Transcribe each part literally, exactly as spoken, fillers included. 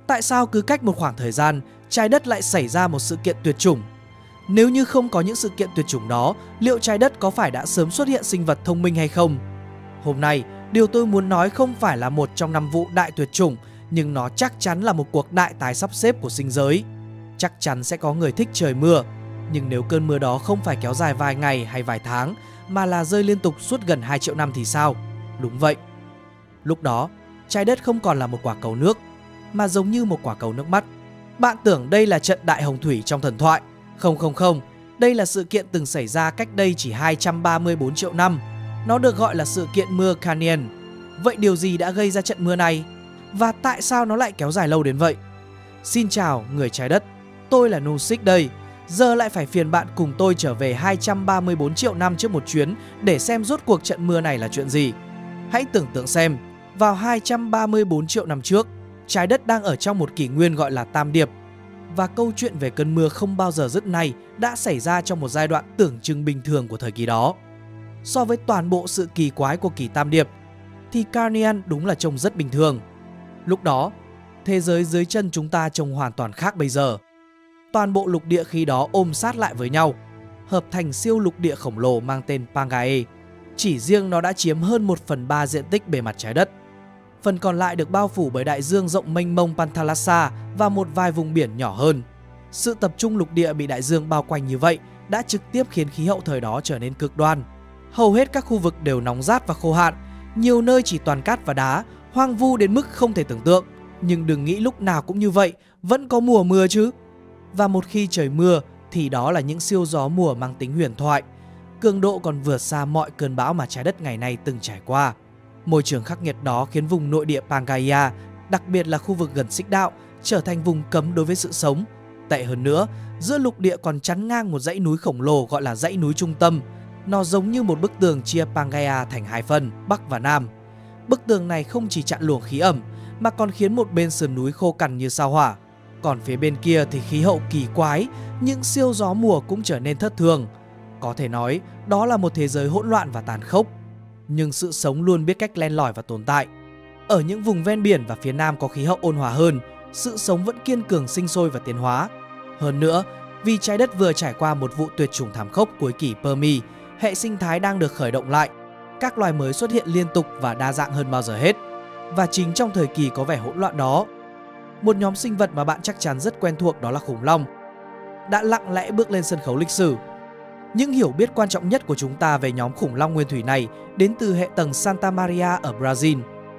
Tại sao cứ cách một khoảng thời gian, trái đất lại xảy ra một sự kiện tuyệt chủng? Nếu như không có những sự kiện tuyệt chủng đó, liệu trái đất có phải đã sớm xuất hiện sinh vật thông minh hay không? Hôm nay, điều tôi muốn nói không phải là một trong năm vụ đại tuyệt chủng, nhưng nó chắc chắn là một cuộc đại tái sắp xếp của sinh giới. Chắc chắn sẽ có người thích trời mưa, nhưng nếu cơn mưa đó không phải kéo dài vài ngày hay vài tháng, mà là rơi liên tục suốt gần hai triệu năm thì sao? Đúng vậy. Lúc đó, trái đất không còn là một quả cầu nước, mà giống như một quả cầu nước mắt. Bạn tưởng đây là trận đại hồng thủy trong thần thoại? Không không không, đây là sự kiện từng xảy ra cách đây chỉ hai trăm ba mươi tư triệu năm. Nó được gọi là sự kiện mưa Canyon. Vậy điều gì đã gây ra trận mưa này? Và tại sao nó lại kéo dài lâu đến vậy? Xin chào người trái đất, tôi là Nusik đây. Giờ lại phải phiền bạn cùng tôi trở về hai trăm ba mươi tư triệu năm trước một chuyến để xem rốt cuộc trận mưa này là chuyện gì. Hãy tưởng tượng xem, vào hai trăm ba mươi tư triệu năm trước, trái đất đang ở trong một kỷ nguyên gọi là Tam Điệp. Và câu chuyện về cơn mưa không bao giờ dứt này đã xảy ra trong một giai đoạn tưởng chừng bình thường của thời kỳ đó. So với toàn bộ sự kỳ quái của kỷ Tam Điệp, thì Canyon đúng là trông rất bình thường. Lúc đó, thế giới dưới chân chúng ta trông hoàn toàn khác bây giờ. Toàn bộ lục địa khi đó ôm sát lại với nhau, hợp thành siêu lục địa khổng lồ mang tên Pangaea. Chỉ riêng nó đã chiếm hơn một phần ba diện tích bề mặt trái đất. Phần còn lại được bao phủ bởi đại dương rộng mênh mông Panthalassa và một vài vùng biển nhỏ hơn. Sự tập trung lục địa bị đại dương bao quanh như vậy đã trực tiếp khiến khí hậu thời đó trở nên cực đoan. Hầu hết các khu vực đều nóng rát và khô hạn, nhiều nơi chỉ toàn cát và đá, hoang vu đến mức không thể tưởng tượng. Nhưng đừng nghĩ lúc nào cũng như vậy, vẫn có mùa mưa chứ. Và một khi trời mưa thì đó là những siêu gió mùa mang tính huyền thoại. Cường độ còn vượt xa mọi cơn bão mà trái đất ngày nay từng trải qua. Môi trường khắc nghiệt đó khiến vùng nội địa Pangaea, đặc biệt là khu vực gần xích đạo, trở thành vùng cấm đối với sự sống. Tệ hơn nữa, giữa lục địa còn chắn ngang một dãy núi khổng lồ gọi là dãy núi trung tâm. Nó giống như một bức tường chia Pangaea thành hai phần, Bắc và Nam. Bức tường này không chỉ chặn luồng khí ẩm, mà còn khiến một bên sườn núi khô cằn như sao hỏa. Còn phía bên kia thì khí hậu kỳ quái, những siêu gió mùa cũng trở nên thất thường. Có thể nói, đó là một thế giới hỗn loạn và tàn khốc. Nhưng sự sống luôn biết cách len lỏi và tồn tại. Ở những vùng ven biển và phía nam có khí hậu ôn hòa hơn, sự sống vẫn kiên cường sinh sôi và tiến hóa. Hơn nữa, vì trái đất vừa trải qua một vụ tuyệt chủng thảm khốc cuối kỷ Permi, hệ sinh thái đang được khởi động lại. Các loài mới xuất hiện liên tục và đa dạng hơn bao giờ hết. Và chính trong thời kỳ có vẻ hỗn loạn đó, một nhóm sinh vật mà bạn chắc chắn rất quen thuộc, đó là khủng long, đã lặng lẽ bước lên sân khấu lịch sử. Những hiểu biết quan trọng nhất của chúng ta về nhóm khủng long nguyên thủy này đến từ hệ tầng Santa Maria ở Brazil.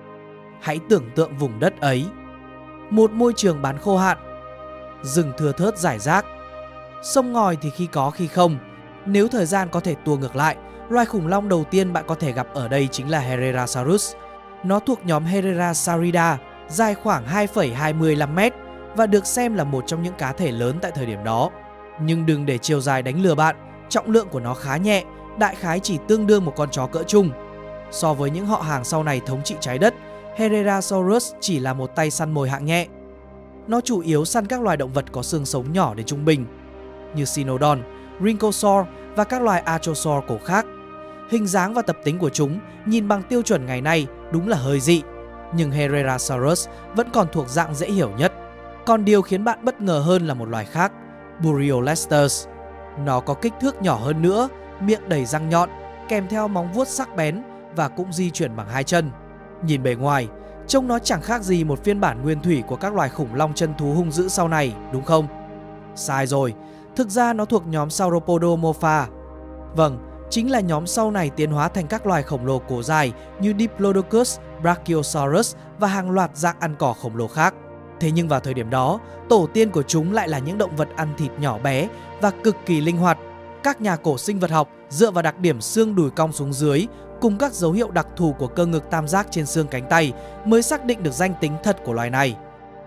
Hãy tưởng tượng vùng đất ấy, một môi trường bán khô hạn, rừng thưa thớt rải rác, sông ngòi thì khi có khi không. Nếu thời gian có thể tua ngược lại, loài khủng long đầu tiên bạn có thể gặp ở đây chính là Herrerasaurus. Nó thuộc nhóm Herrerasauridae, dài khoảng hai phẩy hai mươi lăm mét và được xem là một trong những cá thể lớn tại thời điểm đó. Nhưng đừng để chiều dài đánh lừa bạn, trọng lượng của nó khá nhẹ, đại khái chỉ tương đương một con chó cỡ trung. So với những họ hàng sau này thống trị trái đất, Herrerasaurus chỉ là một tay săn mồi hạng nhẹ. Nó chủ yếu săn các loài động vật có xương sống nhỏ đến trung bình, như Cynodon, Rhynchosaur và các loài Archosaur cổ khác. Hình dáng và tập tính của chúng nhìn bằng tiêu chuẩn ngày nay đúng là hơi dị, nhưng Herrerasaurus vẫn còn thuộc dạng dễ hiểu nhất. Còn điều khiến bạn bất ngờ hơn là một loài khác, Buryolestes. Nó có kích thước nhỏ hơn nữa, miệng đầy răng nhọn, kèm theo móng vuốt sắc bén và cũng di chuyển bằng hai chân. Nhìn bề ngoài, trông nó chẳng khác gì một phiên bản nguyên thủy của các loài khủng long chân thú hung dữ sau này, đúng không? Sai rồi, thực ra nó thuộc nhóm Sauropodomorpha. Vâng, chính là nhóm sau này tiến hóa thành các loài khổng lồ cổ dài như Diplodocus, Brachiosaurus và hàng loạt dạng ăn cỏ khổng lồ khác. Thế nhưng vào thời điểm đó, tổ tiên của chúng lại là những động vật ăn thịt nhỏ bé và cực kỳ linh hoạt. Các nhà cổ sinh vật học dựa vào đặc điểm xương đùi cong xuống dưới cùng các dấu hiệu đặc thù của cơ ngực tam giác trên xương cánh tay mới xác định được danh tính thật của loài này.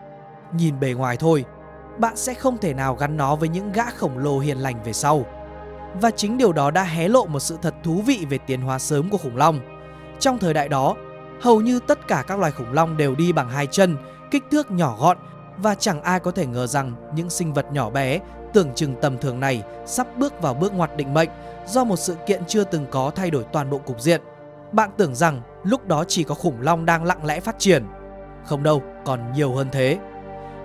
Nhìn bề ngoài thôi, bạn sẽ không thể nào gắn nó với những gã khổng lồ hiền lành về sau. Và chính điều đó đã hé lộ một sự thật thú vị về tiến hóa sớm của khủng long. Trong thời đại đó, hầu như tất cả các loài khủng long đều đi bằng hai chân, kích thước nhỏ gọn, và chẳng ai có thể ngờ rằng những sinh vật nhỏ bé tưởng chừng tầm thường này sắp bước vào bước ngoặt định mệnh do một sự kiện chưa từng có thay đổi toàn bộ cục diện. Bạn tưởng rằng lúc đó chỉ có khủng long đang lặng lẽ phát triển. Không đâu, còn nhiều hơn thế.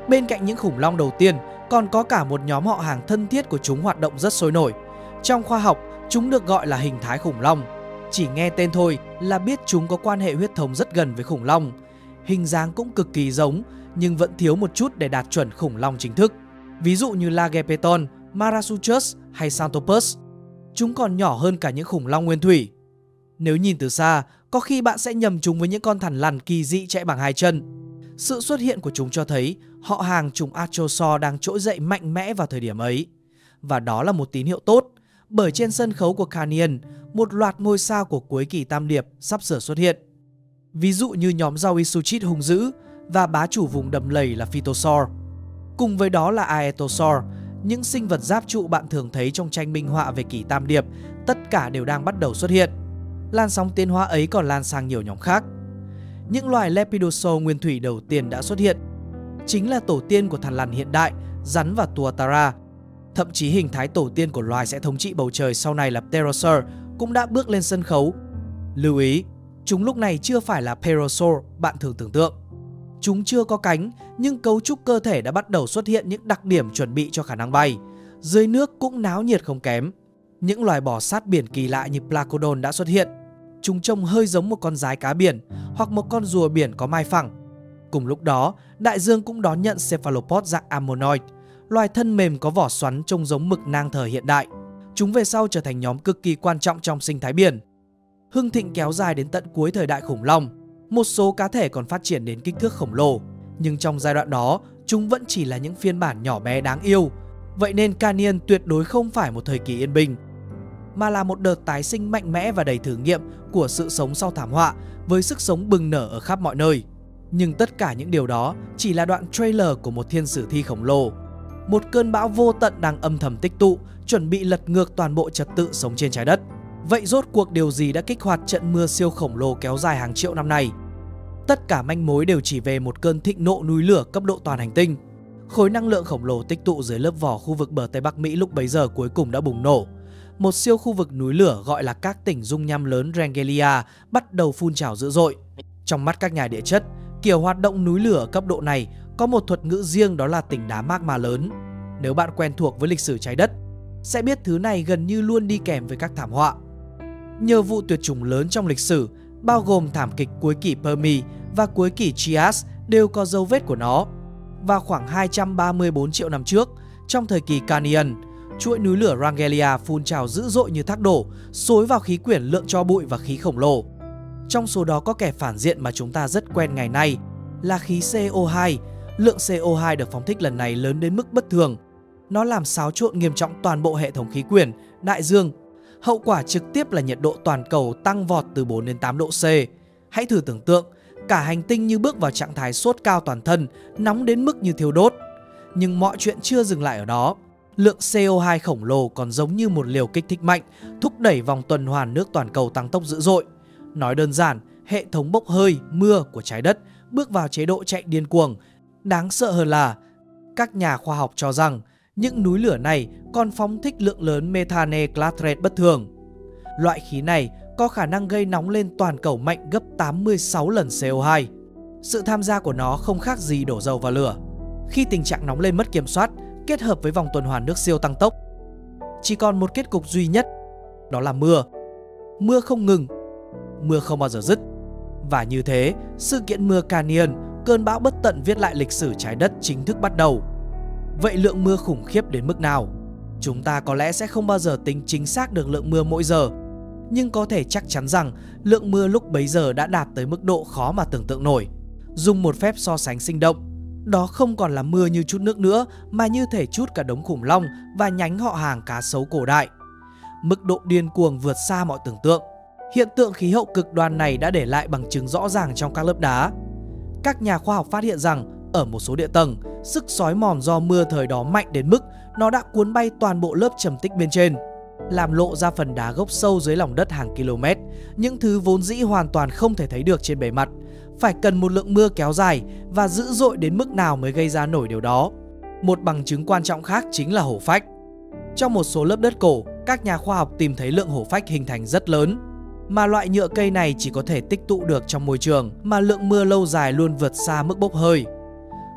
Bên cạnh những khủng long đầu tiên, còn có cả một nhóm họ hàng thân thiết của chúng hoạt động rất sôi nổi. Trong khoa học, chúng được gọi là hình thái khủng long. Chỉ nghe tên thôi là biết chúng có quan hệ huyết thống rất gần với khủng long. Hình dáng cũng cực kỳ giống, nhưng vẫn thiếu một chút để đạt chuẩn khủng long chính thức. Ví dụ như Lagerpeton, Marasuchus hay Xanthopus. Chúng còn nhỏ hơn cả những khủng long nguyên thủy. Nếu nhìn từ xa, có khi bạn sẽ nhầm chúng với những con thằn lằn kỳ dị chạy bằng hai chân. Sự xuất hiện của chúng cho thấy họ hàng chủng Archosaur đang trỗi dậy mạnh mẽ vào thời điểm ấy. Và đó là một tín hiệu tốt, bởi trên sân khấu của Carnian, một loạt ngôi sao của cuối kỷ Tam Điệp sắp sửa xuất hiện. Ví dụ như nhóm Zauisuchid hung dữ và bá chủ vùng đầm lầy là Phytosaur. Cùng với đó là Aetosaur, những sinh vật giáp trụ bạn thường thấy trong tranh minh họa về kỷ Tam Điệp, tất cả đều đang bắt đầu xuất hiện. Làn sóng tiến hóa ấy còn lan sang nhiều nhóm khác. Những loài Lepidosaur nguyên thủy đầu tiên đã xuất hiện, chính là tổ tiên của thằn lằn hiện đại, rắn và Tuatara. Thậm chí hình thái tổ tiên của loài sẽ thống trị bầu trời sau này là Pterosaur cũng đã bước lên sân khấu. Lưu ý, chúng lúc này chưa phải là Plesiosaur bạn thường tưởng tượng. Chúng chưa có cánh, nhưng cấu trúc cơ thể đã bắt đầu xuất hiện những đặc điểm chuẩn bị cho khả năng bay. Dưới nước cũng náo nhiệt không kém. Những loài bò sát biển kỳ lạ như Placodon đã xuất hiện. Chúng trông hơi giống một con dái cá biển hoặc một con rùa biển có mai phẳng. Cùng lúc đó, đại dương cũng đón nhận Cephalopod dạng Ammonoid, loài thân mềm có vỏ xoắn trông giống mực nang thời hiện đại. Chúng về sau trở thành nhóm cực kỳ quan trọng trong sinh thái biển. Hưng thịnh kéo dài đến tận cuối thời đại khủng long. Một số cá thể còn phát triển đến kích thước khổng lồ, nhưng trong giai đoạn đó, chúng vẫn chỉ là những phiên bản nhỏ bé đáng yêu. Vậy nên Carnian tuyệt đối không phải một thời kỳ yên bình, mà là một đợt tái sinh mạnh mẽ và đầy thử nghiệm của sự sống sau thảm họa, với sức sống bừng nở ở khắp mọi nơi. Nhưng tất cả những điều đó chỉ là đoạn trailer của một thiên sử thi khổng lồ. Một cơn bão vô tận đang âm thầm tích tụ, chuẩn bị lật ngược toàn bộ trật tự sống trên trái đất. Vậy rốt cuộc điều gì đã kích hoạt trận mưa siêu khổng lồ kéo dài hàng triệu năm này? Tất cả manh mối đều chỉ về một cơn thịnh nộ núi lửa cấp độ toàn hành tinh. Khối năng lượng khổng lồ tích tụ dưới lớp vỏ khu vực bờ Tây Bắc Mỹ lúc bấy giờ cuối cùng đã bùng nổ. Một siêu khu vực núi lửa gọi là các tỉnh dung nham lớn Wrangleria bắt đầu phun trào dữ dội. Trong mắt các nhà địa chất, kiểu hoạt động núi lửa cấp độ này có một thuật ngữ riêng, đó là tỉnh đá magma lớn. Nếu bạn quen thuộc với lịch sử trái đất, sẽ biết thứ này gần như luôn đi kèm với các thảm họa. Nhờ vụ tuyệt chủng lớn trong lịch sử, bao gồm thảm kịch cuối kỷ Permi và cuối kỷ Trias đều có dấu vết của nó. Vào khoảng hai trăm ba mươi bốn triệu năm trước, trong thời kỳ Carnian, chuỗi núi lửa Wrangleria phun trào dữ dội như thác đổ, xối vào khí quyển lượng tro bụi và khí khổng lồ. Trong số đó có kẻ phản diện mà chúng ta rất quen ngày nay là khí C O hai. Lượng C O hai được phóng thích lần này lớn đến mức bất thường. Nó làm xáo trộn nghiêm trọng toàn bộ hệ thống khí quyển, đại dương. Hậu quả trực tiếp là nhiệt độ toàn cầu tăng vọt từ bốn đến tám độ C. Hãy thử tưởng tượng, cả hành tinh như bước vào trạng thái sốt cao toàn thân, nóng đến mức như thiêu đốt. Nhưng mọi chuyện chưa dừng lại ở đó. Lượng C O hai khổng lồ còn giống như một liều kích thích mạnh, thúc đẩy vòng tuần hoàn nước toàn cầu tăng tốc dữ dội. Nói đơn giản, hệ thống bốc hơi, mưa của trái đất bước vào chế độ chạy điên cuồng. Đáng sợ hơn là, các nhà khoa học cho rằng những núi lửa này còn phóng thích lượng lớn methane clatrate bất thường. Loại khí này có khả năng gây nóng lên toàn cầu mạnh gấp tám mươi sáu lần C O hai. Sự tham gia của nó không khác gì đổ dầu vào lửa. Khi tình trạng nóng lên mất kiểm soát, kết hợp với vòng tuần hoàn nước siêu tăng tốc, chỉ còn một kết cục duy nhất, đó là mưa. Mưa không ngừng, mưa không bao giờ dứt. Và như thế, sự kiện mưa Carnian, cơn bão bất tận viết lại lịch sử trái đất chính thức bắt đầu. Vậy lượng mưa khủng khiếp đến mức nào? Chúng ta có lẽ sẽ không bao giờ tính chính xác được lượng mưa mỗi giờ, nhưng có thể chắc chắn rằng lượng mưa lúc bấy giờ đã đạt tới mức độ khó mà tưởng tượng nổi. Dùng một phép so sánh sinh động, đó không còn là mưa như chút nước nữa, mà như thể chút cả đống khủng long và nhánh họ hàng cá sấu cổ đại. Mức độ điên cuồng vượt xa mọi tưởng tượng. Hiện tượng khí hậu cực đoan này đã để lại bằng chứng rõ ràng trong các lớp đá. Các nhà khoa học phát hiện rằng ở một số địa tầng, sức xói mòn do mưa thời đó mạnh đến mức nó đã cuốn bay toàn bộ lớp trầm tích bên trên, làm lộ ra phần đá gốc sâu dưới lòng đất hàng km, những thứ vốn dĩ hoàn toàn không thể thấy được trên bề mặt. Phải cần một lượng mưa kéo dài và dữ dội đến mức nào mới gây ra nổi điều đó. Một bằng chứng quan trọng khác chính là hổ phách. Trong một số lớp đất cổ, các nhà khoa học tìm thấy lượng hổ phách hình thành rất lớn, mà loại nhựa cây này chỉ có thể tích tụ được trong môi trường, mà lượng mưa lâu dài luôn vượt xa mức bốc hơi.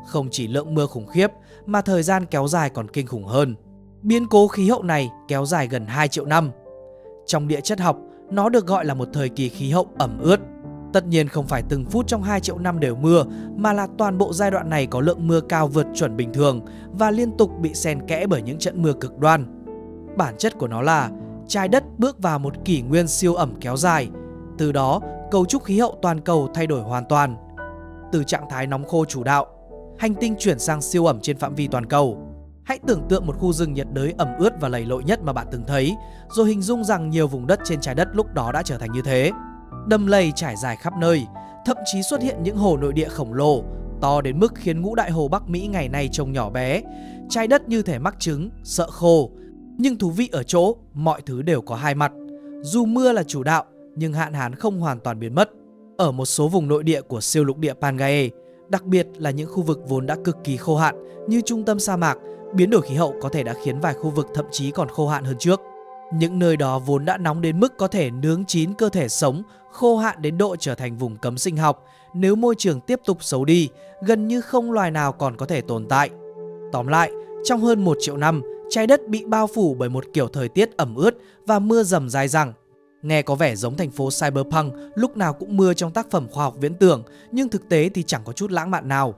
Không chỉ lượng mưa khủng khiếp mà thời gian kéo dài còn kinh khủng hơn. Biến cố khí hậu này kéo dài gần hai triệu năm. Trong địa chất học, nó được gọi là một thời kỳ khí hậu ẩm ướt. Tất nhiên không phải từng phút trong hai triệu năm đều mưa, mà là toàn bộ giai đoạn này có lượng mưa cao vượt chuẩn bình thường và liên tục bị xen kẽ bởi những trận mưa cực đoan. Bản chất của nó là trái đất bước vào một kỷ nguyên siêu ẩm kéo dài. Từ đó, cấu trúc khí hậu toàn cầu thay đổi hoàn toàn. Từ trạng thái nóng khô chủ đạo, hành tinh chuyển sang siêu ẩm trên phạm vi toàn cầu. Hãy tưởng tượng một khu rừng nhiệt đới ẩm ướt và lầy lội nhất mà bạn từng thấy, rồi hình dung rằng nhiều vùng đất trên trái đất lúc đó đã trở thành như thế. Đầm lầy trải dài khắp nơi, thậm chí xuất hiện những hồ nội địa khổng lồ, to đến mức khiến ngũ đại hồ Bắc Mỹ ngày nay trông nhỏ bé. Trái đất như thể mắc chứng, sợ khô. Nhưng thú vị ở chỗ, mọi thứ đều có hai mặt. Dù mưa là chủ đạo, nhưng hạn hán không hoàn toàn biến mất. Ở một số vùng nội địa của siêu lục địa Pangaea, đặc biệt là những khu vực vốn đã cực kỳ khô hạn như trung tâm sa mạc, biến đổi khí hậu có thể đã khiến vài khu vực thậm chí còn khô hạn hơn trước. Những nơi đó vốn đã nóng đến mức có thể nướng chín cơ thể sống, khô hạn đến độ trở thành vùng cấm sinh học. Nếu môi trường tiếp tục xấu đi, gần như không loài nào còn có thể tồn tại. Tóm lại, trong hơn một triệu năm, trái đất bị bao phủ bởi một kiểu thời tiết ẩm ướt và mưa rầm dai dẳng. Nghe có vẻ giống thành phố Cyberpunk lúc nào cũng mưa trong tác phẩm khoa học viễn tưởng, nhưng thực tế thì chẳng có chút lãng mạn nào.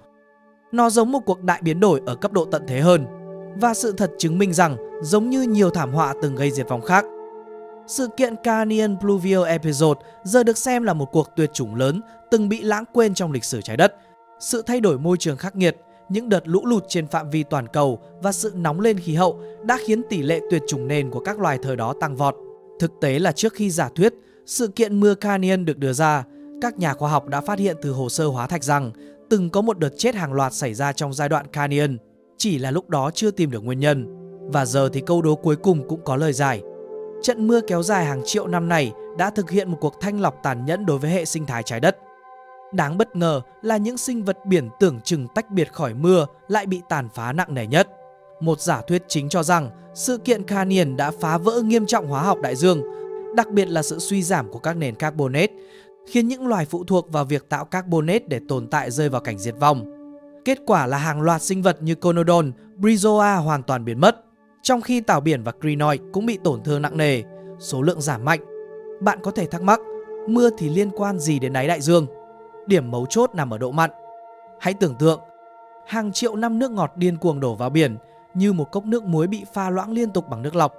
Nó giống một cuộc đại biến đổi ở cấp độ tận thế hơn. Và sự thật chứng minh rằng, giống như nhiều thảm họa từng gây diệt vong khác, sự kiện Carnian Pluvial Episode giờ được xem là một cuộc tuyệt chủng lớn từng bị lãng quên trong lịch sử trái đất. Sự thay đổi môi trường khắc nghiệt, những đợt lũ lụt trên phạm vi toàn cầu và sự nóng lên khí hậu đã khiến tỷ lệ tuyệt chủng nền của các loài thời đó tăng vọt. Thực tế là trước khi giả thuyết sự kiện mưa Carnian được đưa ra, các nhà khoa học đã phát hiện từ hồ sơ hóa thạch rằng từng có một đợt chết hàng loạt xảy ra trong giai đoạn Carnian, chỉ là lúc đó chưa tìm được nguyên nhân. Và giờ thì câu đố cuối cùng cũng có lời giải. Trận mưa kéo dài hàng triệu năm này đã thực hiện một cuộc thanh lọc tàn nhẫn đối với hệ sinh thái trái đất. Đáng bất ngờ là những sinh vật biển tưởng chừng tách biệt khỏi mưa lại bị tàn phá nặng nề nhất. Một giả thuyết chính cho rằng sự kiện Carnian đã phá vỡ nghiêm trọng hóa học đại dương, đặc biệt là sự suy giảm của các nền carbonate, khiến những loài phụ thuộc vào việc tạo carbonate để tồn tại rơi vào cảnh diệt vong. Kết quả là hàng loạt sinh vật như Conodon, Bryozoa hoàn toàn biến mất, trong khi tảo biển và crinoid cũng bị tổn thương nặng nề, số lượng giảm mạnh. Bạn có thể thắc mắc, mưa thì liên quan gì đến đáy đại dương? Điểm mấu chốt nằm ở độ mặn. Hãy tưởng tượng, hàng triệu năm nước ngọt điên cuồng đổ vào biển như một cốc nước muối bị pha loãng liên tục bằng nước lọc.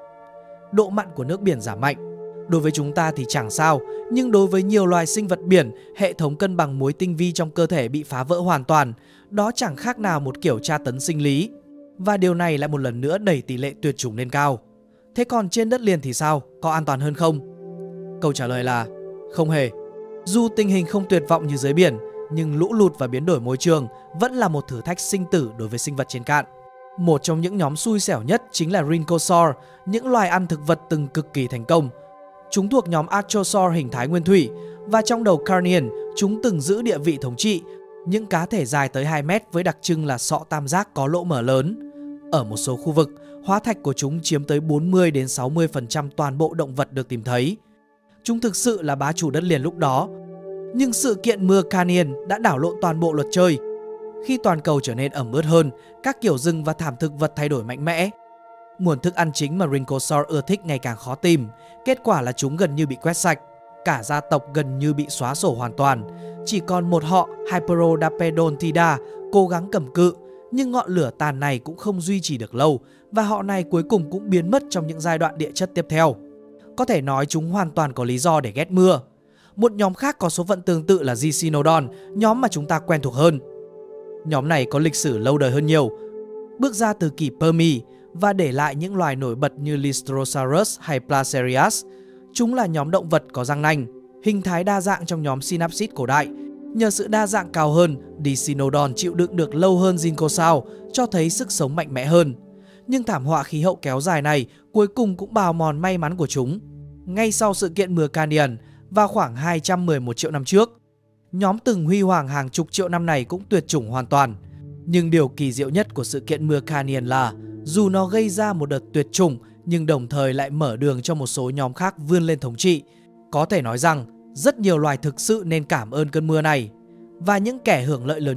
Độ mặn của nước biển giảm mạnh. Đối với chúng ta thì chẳng sao, nhưng đối với nhiều loài sinh vật biển, hệ thống cân bằng muối tinh vi trong cơ thể bị phá vỡ hoàn toàn. Đó chẳng khác nào một kiểu tra tấn sinh lý. Và điều này lại một lần nữa đẩy tỷ lệ tuyệt chủng lên cao. Thế còn trên đất liền thì sao? Có an toàn hơn không? Câu trả lời là không hề. Dù tình hình không tuyệt vọng như dưới biển, nhưng lũ lụt và biến đổi môi trường vẫn là một thử thách sinh tử đối với sinh vật trên cạn. Một trong những nhóm xui xẻo nhất chính là Rhynchosaur, những loài ăn thực vật từng cực kỳ thành công. Chúng thuộc nhóm Archosaur hình thái nguyên thủy, và trong đầu Carnian, chúng từng giữ địa vị thống trị, những cá thể dài tới hai mét với đặc trưng là sọ tam giác có lỗ mở lớn. Ở một số khu vực, hóa thạch của chúng chiếm tới bốn mươi đến sáu mươi phần trăm toàn bộ động vật được tìm thấy. Chúng thực sự là bá chủ đất liền lúc đó. Nhưng sự kiện mưa Carnian đã đảo lộn toàn bộ luật chơi. Khi toàn cầu trở nên ẩm ướt hơn, các kiểu rừng và thảm thực vật thay đổi mạnh mẽ. Nguồn thức ăn chính mà Rhynchosaur ưa thích ngày càng khó tìm. Kết quả là chúng gần như bị quét sạch. Cả gia tộc gần như bị xóa sổ hoàn toàn. Chỉ còn một họ, Hyperodapedontida, cố gắng cầm cự. Nhưng ngọn lửa tàn này cũng không duy trì được lâu, và họ này cuối cùng cũng biến mất trong những giai đoạn địa chất tiếp theo. Có thể nói chúng hoàn toàn có lý do để ghét mưa. Một nhóm khác có số phận tương tự là Gicynodon, nhóm mà chúng ta quen thuộc hơn. Nhóm này có lịch sử lâu đời hơn nhiều, bước ra từ kỷ Permi và để lại những loài nổi bật như Lystrosaurus hay Placerias. Chúng là nhóm động vật có răng nanh, hình thái đa dạng trong nhóm Synapsid cổ đại. Nhờ sự đa dạng cao hơn, Dicynodon chịu đựng được lâu hơn Rhynchosaur, cho thấy sức sống mạnh mẽ hơn. Nhưng thảm họa khí hậu kéo dài này cuối cùng cũng bào mòn may mắn của chúng. Ngay sau sự kiện mưa Carnian, vào khoảng hai trăm mười một triệu năm trước, nhóm từng huy hoàng hàng chục triệu năm này cũng tuyệt chủng hoàn toàn. Nhưng điều kỳ diệu nhất của sự kiện mưa Carnian là dù nó gây ra một đợt tuyệt chủng, nhưng đồng thời lại mở đường cho một số nhóm khác vươn lên thống trị. Có thể nói rằng rất nhiều loài thực sự nên cảm ơn cơn mưa này. Và những kẻ hưởng lợi lớn nhất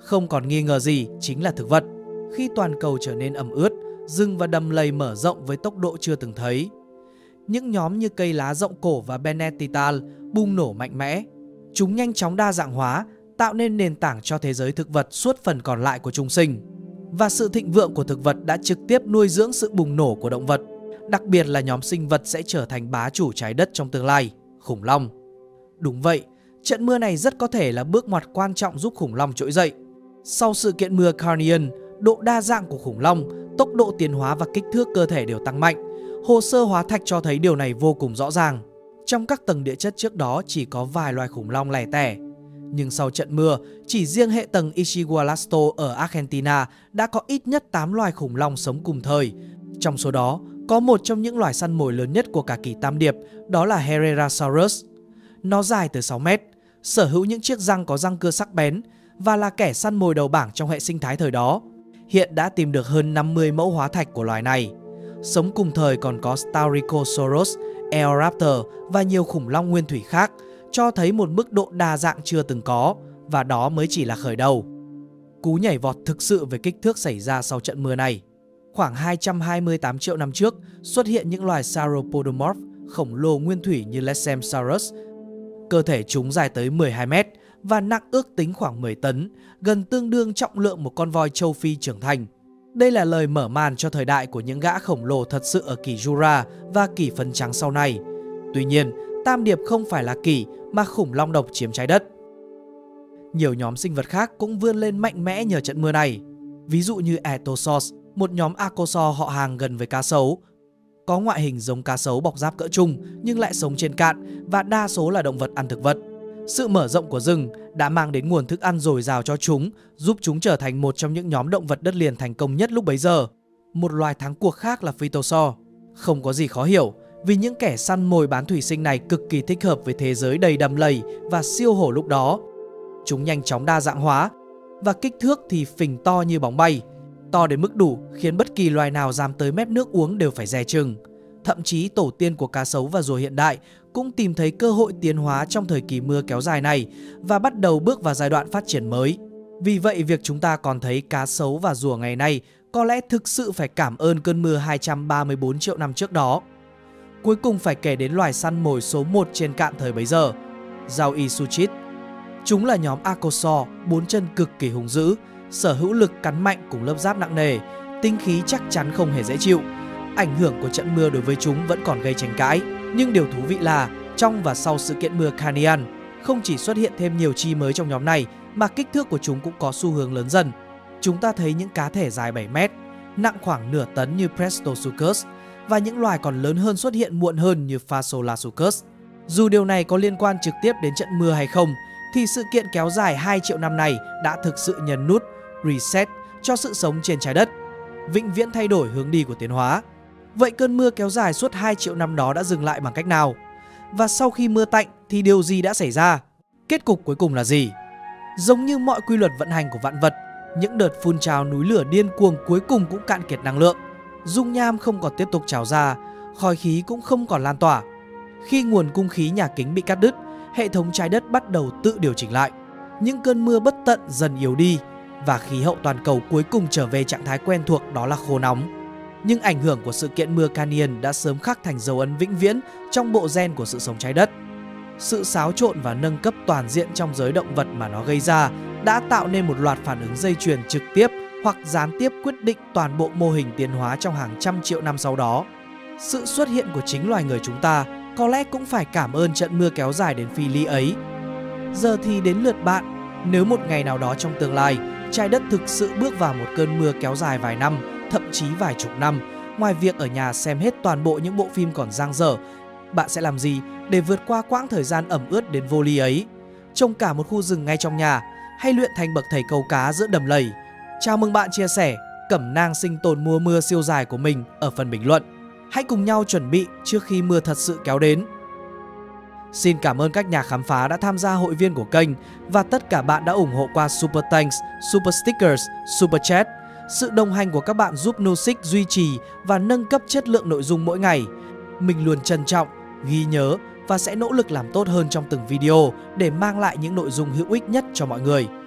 Không còn nghi ngờ gì, chính là thực vật. Khi toàn cầu trở nên ẩm ướt, rừng và đầm lầy mở rộng với tốc độ chưa từng thấy. Những nhóm như cây lá rộng cổ và Benetetal bùng nổ mạnh mẽ. Chúng nhanh chóng đa dạng hóa, tạo nên nền tảng cho thế giới thực vật suốt phần còn lại của chúng sinh. Và sự thịnh vượng của thực vật đã trực tiếp nuôi dưỡng sự bùng nổ của động vật. Đặc biệt là nhóm sinh vật sẽ trở thành bá chủ trái đất trong tương lai, khủng long. Đúng vậy, trận mưa này rất có thể là bước ngoặt quan trọng giúp khủng long trỗi dậy. Sau sự kiện mưa Carnian, độ đa dạng của khủng long, tốc độ tiến hóa và kích thước cơ thể đều tăng mạnh. Hồ sơ hóa thạch cho thấy điều này vô cùng rõ ràng. Trong các tầng địa chất trước đó chỉ có vài loài khủng long lẻ tẻ. Nhưng sau trận mưa, chỉ riêng hệ tầng Ischigualasto ở Argentina đã có ít nhất tám loài khủng long sống cùng thời. Trong số đó, có một trong những loài săn mồi lớn nhất của cả kỷ Tam Điệp, đó là Herrerasaurus. Nó dài tới sáu mét, sở hữu những chiếc răng có răng cưa sắc bén và là kẻ săn mồi đầu bảng trong hệ sinh thái thời đó. Hiện đã tìm được hơn năm mươi mẫu hóa thạch của loài này. Sống cùng thời còn có Styracosaurus, Eoraptor và nhiều khủng long nguyên thủy khác, cho thấy một mức độ đa dạng chưa từng có, và đó mới chỉ là khởi đầu. Cú nhảy vọt thực sự về kích thước xảy ra sau trận mưa này. Khoảng hai trăm hai mươi tám triệu năm trước, xuất hiện những loài Sauropodomorph khổng lồ nguyên thủy như Lesemsaurus. Cơ thể chúng dài tới mười hai mét và nặng ước tính khoảng mười tấn, gần tương đương trọng lượng một con voi châu Phi trưởng thành. Đây là lời mở màn cho thời đại của những gã khổng lồ thật sự ở kỷ Jura và kỷ phấn trắng sau này. Tuy nhiên, Tam Điệp không phải là kỷ mà khủng long độc chiếm trái đất. Nhiều nhóm sinh vật khác cũng vươn lên mạnh mẽ nhờ trận mưa này. Ví dụ như Ethosaurs, một nhóm archosaur họ hàng gần với cá sấu. Có ngoại hình giống cá sấu bọc giáp cỡ trung nhưng lại sống trên cạn và đa số là động vật ăn thực vật. Sự mở rộng của rừng đã mang đến nguồn thức ăn dồi dào cho chúng, giúp chúng trở thành một trong những nhóm động vật đất liền thành công nhất lúc bấy giờ. Một loài thắng cuộc khác là Phytosaur. Không có gì khó hiểu, vì những kẻ săn mồi bán thủy sinh này cực kỳ thích hợp với thế giới đầy đầm lầy và siêu hổ lúc đó. Chúng nhanh chóng đa dạng hóa, và kích thước thì phình to như bóng bay. To đến mức đủ khiến bất kỳ loài nào dám tới mép nước uống đều phải dè chừng. Thậm chí tổ tiên của cá sấu và rùa hiện đại cũng tìm thấy cơ hội tiến hóa trong thời kỳ mưa kéo dài này và bắt đầu bước vào giai đoạn phát triển mới. Vì vậy, việc chúng ta còn thấy cá sấu và rùa ngày nay có lẽ thực sự phải cảm ơn cơn mưa hai trăm ba mươi bốn triệu năm trước đó. Cuối cùng phải kể đến loài săn mồi số một trên cạn thời bấy giờ, Zauisuchid. Chúng là nhóm Archosaur, bốn chân cực kỳ hung dữ, sở hữu lực cắn mạnh cùng lớp giáp nặng nề, tinh khí chắc chắn không hề dễ chịu. Ảnh hưởng của trận mưa đối với chúng vẫn còn gây tranh cãi. Nhưng điều thú vị là trong và sau sự kiện mưa Carnian, không chỉ xuất hiện thêm nhiều chi mới trong nhóm này mà kích thước của chúng cũng có xu hướng lớn dần. Chúng ta thấy những cá thể dài bảy mét, nặng khoảng nửa tấn như Prestosuchus và những loài còn lớn hơn xuất hiện muộn hơn như Phaseolasuchus. Dù điều này có liên quan trực tiếp đến trận mưa hay không, thì sự kiện kéo dài hai triệu năm này đã thực sự nhấn nút reset cho sự sống trên trái đất, vĩnh viễn thay đổi hướng đi của tiến hóa. Vậy cơn mưa kéo dài suốt hai triệu năm đó đã dừng lại bằng cách nào? Và sau khi mưa tạnh thì điều gì đã xảy ra? Kết cục cuối cùng là gì? Giống như mọi quy luật vận hành của vạn vật, những đợt phun trào núi lửa điên cuồng cuối cùng cũng cạn kiệt năng lượng. Dung nham không còn tiếp tục trào ra, khói khí cũng không còn lan tỏa. Khi nguồn cung khí nhà kính bị cắt đứt, hệ thống trái đất bắt đầu tự điều chỉnh lại. Những cơn mưa bất tận dần yếu đi và khí hậu toàn cầu cuối cùng trở về trạng thái quen thuộc, đó là khô nóng. Nhưng ảnh hưởng của sự kiện mưa Carnian đã sớm khắc thành dấu ấn vĩnh viễn trong bộ gen của sự sống trái đất. Sự xáo trộn và nâng cấp toàn diện trong giới động vật mà nó gây ra đã tạo nên một loạt phản ứng dây chuyền trực tiếp hoặc gián tiếp quyết định toàn bộ mô hình tiến hóa trong hàng trăm triệu năm sau đó. Sự xuất hiện của chính loài người chúng ta có lẽ cũng phải cảm ơn trận mưa kéo dài đến phi lý ấy. Giờ thì đến lượt bạn. Nếu một ngày nào đó trong tương lai, trái đất thực sự bước vào một cơn mưa kéo dài vài năm, thậm chí vài chục năm, ngoài việc ở nhà xem hết toàn bộ những bộ phim còn dang dở, bạn sẽ làm gì để vượt qua quãng thời gian ẩm ướt đến vô ly ấy? Trồng cả một khu rừng ngay trong nhà, hay luyện thành bậc thầy câu cá giữa đầm lầy? Chào mừng bạn chia sẻ cẩm nang sinh tồn mùa mưa siêu dài của mình ở phần bình luận. Hãy cùng nhau chuẩn bị trước khi mưa thật sự kéo đến. Xin cảm ơn các nhà khám phá đã tham gia hội viên của kênh và tất cả bạn đã ủng hộ qua Super Thanks, Super Stickers, Super Chat. Sự đồng hành của các bạn giúp Nusic duy trì và nâng cấp chất lượng nội dung mỗi ngày. Mình luôn trân trọng, ghi nhớ và sẽ nỗ lực làm tốt hơn trong từng video để mang lại những nội dung hữu ích nhất cho mọi người.